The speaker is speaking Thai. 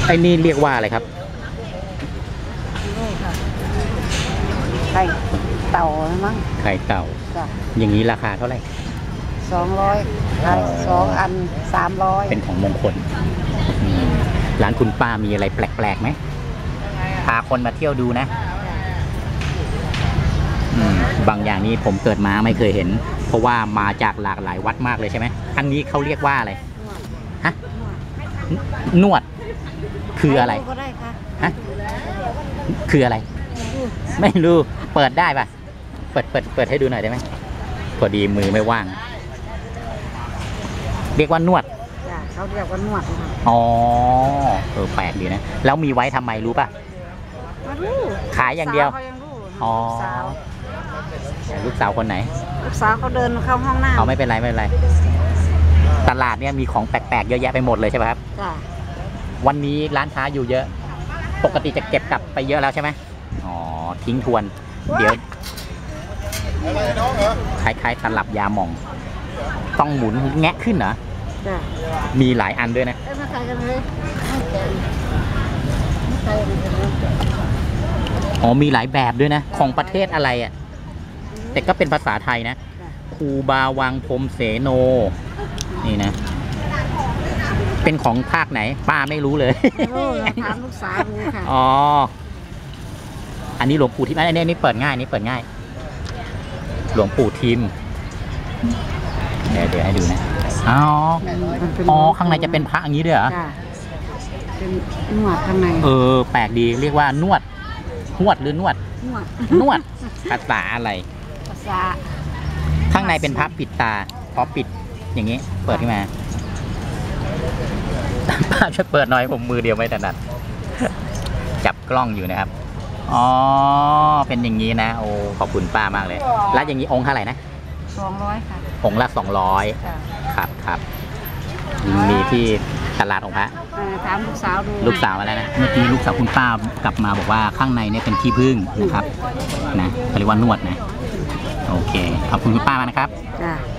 ไอ้นี่เรียกว่าอะไรครับนี่ค่ะไข่เต่ามั้งไข่เต่าอย่างนี้ราคาเท่าไหร่ 200ขาย2 อัน300 เป็นของมงคลร้านคุณป้ามีอะไรแปลกๆไหมพาคนมาเที่ยวดูนะบางอย่างนี้ผมเกิดมาไม่เคยเห็นเพราะว่ามาจากหลากหลายวัดมากเลยใช่ไหมอันนี้เขาเรียกว่าอะไรฮะนวดคืออะไรฮะคืออะไรไม่รู้เปิดได้ป่ะเปิดให้ดูหน่อยได้ไหมพอดีมือไม่ว่างเรียกว่านวดเขาเรียกว่านวดอ๋อแปลกดีนะแล้วมีไว้ทำไมรู้ป่ะขายอย่างเดียวอ๋อลูกสาวคนไหนลูกสาวเขาเดินเข้าห้องน้ำเอาไม่เป็นไรตลาดเนี่ยมีของแปลกๆเยอะแยะไปหมดเลยใช่ไหมครับวันนี้ร้านค้าอยู่เยอะปกติจะเก็บกลับไปเยอะแล้วใช่ไหมอ๋อทิ้งทวนเดี๋ยวคล้ายๆตลับยาหม่องต้องหมุนแงะขึ้นเหรอมีหลายอันด้วยนะอ๋อมีหลายแบบด้วยนะของประเทศอะไรอ่ะแต่ก็เป็นภาษาไทยนะครูบาวังพรมเสโนนี่นะเป็นของภาคไหนป้าไม่รู้เลยถามลูกสาวดูค่ะอ๋ออันนี้หลวงปู่ทิมอันนี้เปิดง่ายนี่เปิดง่ายหลวงปู่ทิมเดี๋ยวให้ดูนะอ๋อข้างในจะเป็นพระอย่างนี้ด้วยเหรอเป็นนวดข้างในแปลกดีเรียกว่านวดหรือนวดภาษาอะไรภาษาข้างในเป็นพระปิดตาพอปิดอย่างนี้เปิดขึ้นมาป้าช่วยเปิดหน่อยผมมือเดียวไม่ถนัดจับกล้องอยู่นะครับอ๋อเป็นอย่างนี้นะโอ้ขอบคุณป้ามากเลยแล้วอย่างนี้องค์เท่าไหร่นะ 200ค่ะองค์ละ200ครับมีที่ตลาดองค์พระถามลูกสาวดูลูกสาวมาแล้วนะเมื่อกี้ลูกสาวคุณป้ากลับมาบอกว่าข้างในเนี่ยเป็นขี้ผึ้งนะครับนะเขาเรียกว่านวดนะโอเคขอบคุณคุณป้ามากนะครับ